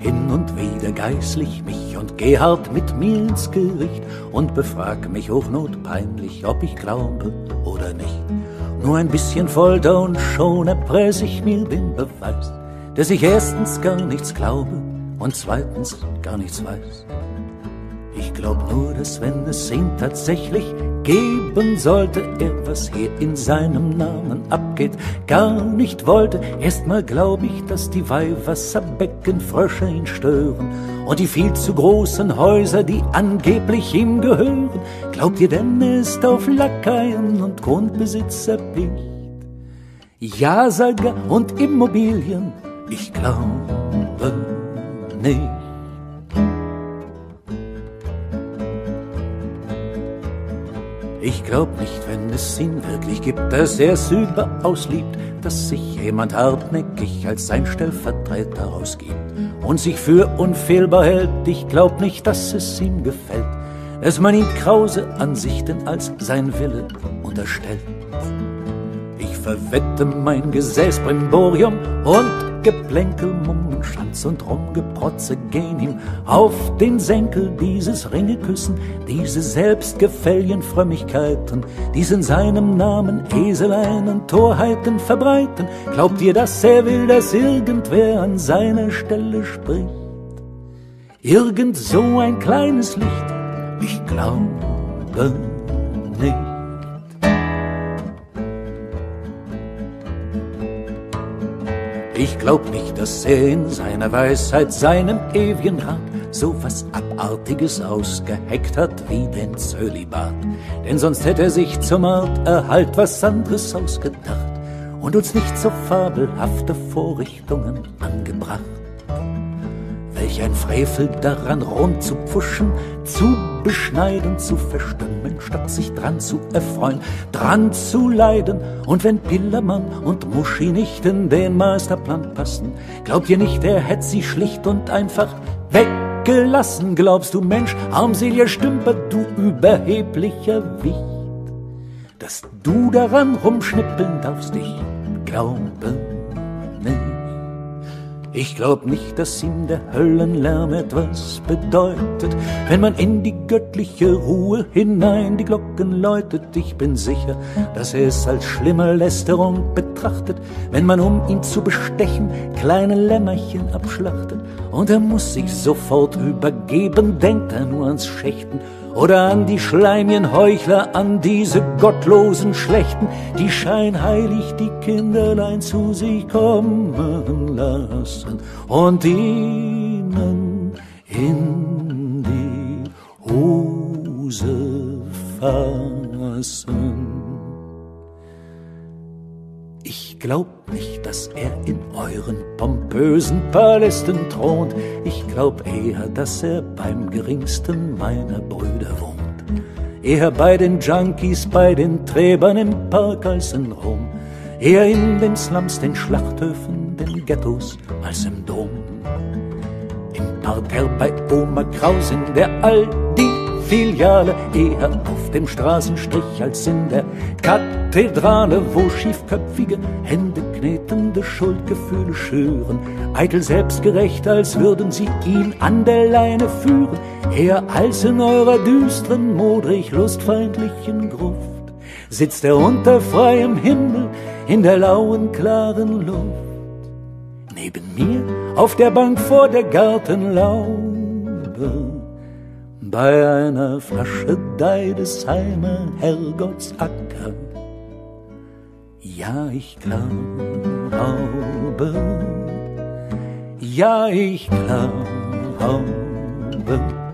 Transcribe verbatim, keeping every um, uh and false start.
hin und wieder geißel ich mich und geh hart mit mir ins Gericht und befrag mich hochnotpeinlich, ob ich glaube oder nicht. Nur ein bisschen Folter und schon erpress ich mir den Beweis, dass ich erstens gar nichts glaube und zweitens gar nichts weiß. Ich glaub nur, dass wenn es ihn tatsächlich geben sollte, er, was hier in seinem Namen abgeht, gar nicht wollte. Erstmal glaub ich, dass die Weihwasserbecken Frösche ihn stören und die viel zu großen Häuser, die angeblich ihm gehören. Glaubt ihr denn, er ist auf Lakaien und Grundbesitz erpicht? Ja-Sager und Immobilien, ich glaube nicht. Ich glaub nicht, wenn es ihn wirklich gibt, dass er's überaus liebt, dass sich jemand hartnäckig als sein Stellvertreter ausgibt und sich für unfehlbar hält. Ich glaub nicht, dass es ihm gefällt, dass man ihm krause Ansichten als sein Wille unterstellt. Ich verwette mein Gesäß, Brimborium und Geplänkel, Mummenschanz und Rumgeprotze gehen ihm auf den Senkel. Dieses Ringeküssen, diese Selbstgefällienfrömmigkeiten, dies in seinem Namen Eseleien und Torheiten verbreiten. Glaubt ihr, dass er will, dass irgendwer an seiner Stelle spricht? Irgend so ein kleines Licht, ich glaube nicht. Ich glaub nicht, dass er in seiner Weisheit, seinem ewigen Rat, so was Abartiges ausgeheckt hat wie den Zölibat. Denn sonst hätte er sich zum Arterhalt was anderes ausgedacht und uns nicht so fabelhafte Vorrichtungen angebracht. Welch ein Frevel daran rumzupfuschen, zu beschneiden, zu verstimmen, statt sich dran zu erfreuen, dran zu leiden. Und wenn Pillermann und Muschi nicht in den Masterplan passen, glaubt ihr nicht, er hätt sie schlicht und einfach weggelassen? Glaubst du, Mensch, armseliger Stümper, du überheblicher Wicht, dass du daran rumschnippeln darfst? Ich glaube nicht. Ich glaub nicht, dass ihm der Höllenlärm etwas bedeutet, wenn man in die göttliche Ruhe hinein die Glocken läutet. Ich bin sicher, dass er es als schlimme Lästerung betrachtet, wenn man, um ihn zu bestechen, kleine Lämmerchen abschlachtet. Und er muss sich sofort übergeben, denkt er nur ans Schächten oder an die schleimigen Heuchler, an diese gottlosen Schlechten, die scheinheilig die Kinderlein zu sich kommen lassen und ihnen in die Hose fassen. Ich glaub nicht, dass er in euren pompösen Palästen thront. Ich glaub eher, dass er beim geringsten meiner Brüder wohnt. Eher bei den Junkies, bei den Träbern im Park als in Rom. Eher in den Slums, den Schlachthöfen, den Ghettos als im Dom. Im Parterre bei Oma Kraus in der Aldi-Filiale, eher auf dem Straßenstrich als in der Kathedrale, wo schiefköpfige, händeknetende Schuldgefühle schüren, eitel selbstgerecht, als würden sie ihn an der Leine führen, eher als in eurer düsteren, modrig lustfeindlichen Gruft sitzt er unter freiem Himmel in der lauen, klaren Luft. Neben mir auf der Bank vor der Gartenlaube, bei einer Flasche Deidesheimer Herrgottsacker. Ja, ich glaube, ja, ich glaube,